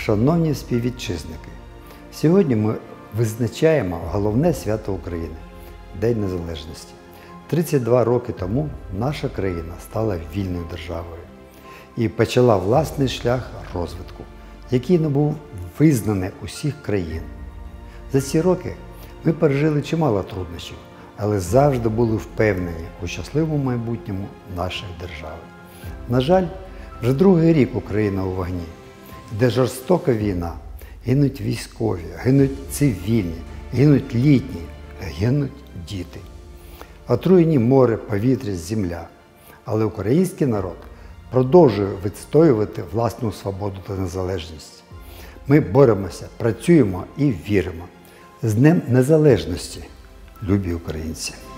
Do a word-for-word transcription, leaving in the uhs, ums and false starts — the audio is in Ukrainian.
Шановні співвітчизники, сьогодні ми визначаємо головне свято України – День Незалежності. тридцять два роки тому наша країна стала вільною державою і почала власний шлях розвитку, який не був визнаний усіх країн. За ці роки ми пережили чимало труднощів, але завжди були впевнені у щасливому майбутньому нашої держави. На жаль, вже другий рік Україна у вогні, де жорстока війна, гинуть військові, гинуть цивільні, гинуть літні, гинуть діти. Отруєні море, повітря, земля. Але український народ продовжує відстоювати власну свободу та незалежність. Ми боремося, працюємо і віримо. З Днем Незалежності, любі українці!